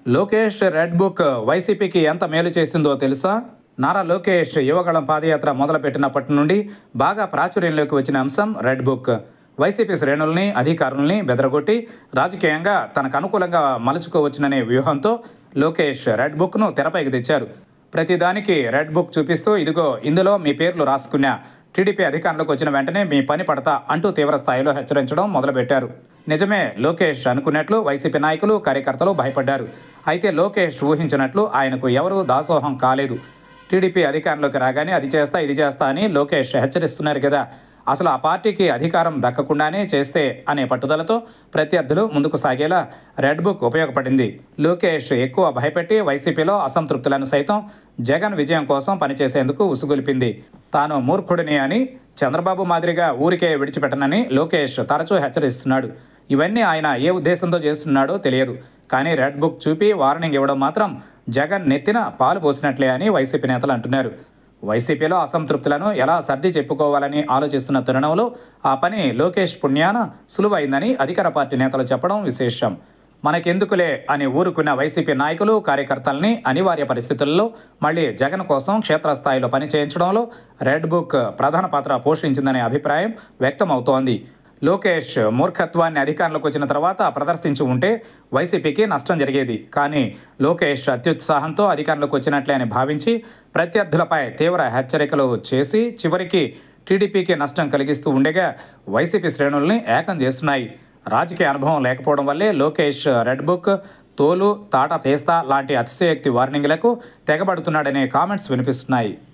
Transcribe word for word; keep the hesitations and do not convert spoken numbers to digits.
Lokesh red book వైసీపీకి ఎంత మేలు చేసిందో తెలుసా? నారా లోకేష్ యువగళం పాదయాత్ర మొదలుపెట్టినప్పటి నుండి బాగా ప్రాచుర్యంలోకి వచ్చిన అంశం రెడ్ బుక్. వైసీపీ శ్రేణుల్ని, అధికారుల్ని బెదరగొట్టి రాజకీయంగా తనకు అనుకూలంగా మలుచుకోవచ్చుననే వ్యూహంతో లోకేష్ రెడ్ బుక్ను తెరపైకి తెచ్చారు. ప్రతిదానికి రెడ్ బుక్ చూపిస్తూ, ఇదిగో ఇందులో మీ పేర్లు రాసుకున్నా, టీడీపీ అధికారంలోకి వచ్చిన వెంటనే మీ పని పడతా అంటూ తీవ్ర స్థాయిలో హెచ్చరించడం మొదలుపెట్టారు. నిజమే, లోకేష్ అనుకున్నట్లు వైసీపీ నాయకులు, కార్యకర్తలు భయపడ్డారు. అయితే లోకేష్ ఊహించినట్లు ఆయనకు ఎవరూ దాసోహం కాలేదు. టీడీపీ అధికారంలోకి రాగానే అది చేస్తా, ఇది చేస్తా అని లోకేష్ హెచ్చరిస్తున్నారు కదా. అసలు ఆ పార్టీకి అధికారం దక్కకుండానే చేస్తే అనే పట్టుదలతో ప్రత్యర్థులు ముందుకు సాగేలా రెడ్ బుక్ ఉపయోగపడింది. లోకేష్ ఎక్కువ భయపెట్టి వైసీపీలో అసంతృప్తులను సైతం జగన్ విజయం కోసం పనిచేసేందుకు ఉసుగొలిపింది. తాను మూర్ఖుడిని అని, చంద్రబాబు మాదిరిగా ఊరికే విడిచిపెట్టనని లోకేష్ తరచూ హెచ్చరిస్తున్నాడు. ఇవన్నీ ఆయన ఏ ఉద్దేశంతో చేస్తున్నాడో తెలియదు. కానీ రెడ్ బుక్ చూపి వార్నింగ్ ఇవ్వడం మాత్రం జగన్ నెత్తిన పాలు పోసినట్లే అని వైసీపీ నేతలు అంటున్నారు. వైసీపీలో అసంతృప్తులను ఎలా సర్ది చెప్పుకోవాలని ఆలోచిస్తున్న తరుణంలో ఆ పని లోకేష్ పుణ్యాన సులువైందని అధికార పార్టీ నేతలు చెప్పడం విశేషం. మనకెందుకులే అని ఊరుకున్న వైసీపీ నాయకులు, కార్యకర్తల్ని అనివార్య పరిస్థితుల్లో మళ్లీ జగన్ కోసం క్షేత్రస్థాయిలో పని చేయించడంలో రెడ్ బుక్ ప్రధాన పాత్ర పోషించిందనే అభిప్రాయం వ్యక్తమవుతోంది. లోకేష్ మూర్ఖత్వాన్ని అధికారంలోకి వచ్చిన తర్వాత ప్రదర్శించి ఉంటే వైసీపీకి నష్టం జరిగేది. కానీ లోకేష్ అత్యుత్సాహంతో అధికారంలోకి వచ్చినట్లే అని భావించి ప్రత్యర్థులపై తీవ్ర హెచ్చరికలు చేసి చివరికి టీడీపీకి నష్టం కలిగిస్తూ ఉండగా వైసీపీ శ్రేణుల్ని ఏకం చేస్తున్నాయి. రాజకీయ అనుభవం లేకపోవడం వల్లే లోకేష్ రెడ్ బుక్, తోలు తాట తీస్తా లాంటి అతిశయోక్తి వార్నింగ్లకు తెగబడుతున్నాడనే కామెంట్స్ వినిపిస్తున్నాయి.